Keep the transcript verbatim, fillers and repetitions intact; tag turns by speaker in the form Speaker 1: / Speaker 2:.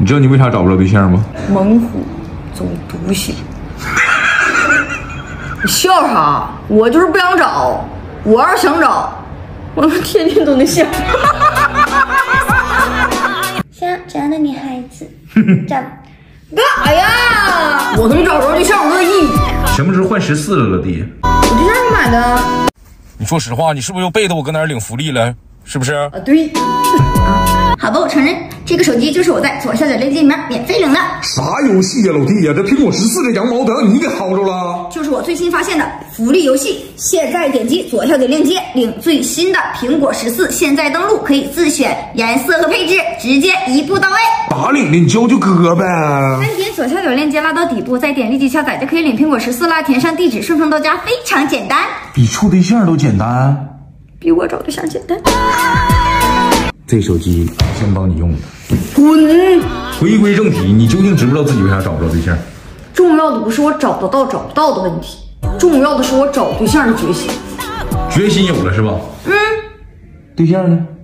Speaker 1: 你知道你为啥找不着对象吗？
Speaker 2: 猛虎总毒血。你笑啥？我就是不想找，我要是想找，我天天都能想。
Speaker 3: 像这样的女孩子，找
Speaker 2: 干啥呀？我能找着对象，我乐意。
Speaker 1: 什么时候换十四了，老弟？
Speaker 2: 我对象是买的。
Speaker 4: 你说实话，你是不是又背着我搁那儿领福利了？是不是？
Speaker 2: 啊，对。
Speaker 3: 啊，好吧，我承认，这个手机就是我在左下角链接里面免费领的。
Speaker 5: 啥游戏呀，老弟呀？这苹果十四这羊毛得让你给薅着了。
Speaker 3: 就是我最新发现的福利游戏，现在点击左下角链接领最新的苹果十四，现在登录可以自选颜色和配置，直接一步到位。
Speaker 5: 咋领的？你教教哥呗。
Speaker 3: 单点左下角链接拉到底部，再点立即下载就可以领苹果十四啦。填上地址，顺丰到家，非常简单。
Speaker 5: 比处对象都简单。
Speaker 2: 比我找对象简单。
Speaker 1: 这手机先帮你用的。
Speaker 2: 滚！
Speaker 1: 回归正题，你究竟知不知道自己为啥找不着对象？
Speaker 2: 重要的不是我找得到找不到的问题，重要的是我找对象的决心。
Speaker 1: 决心有了是吧？
Speaker 2: 嗯。
Speaker 1: 对象呢？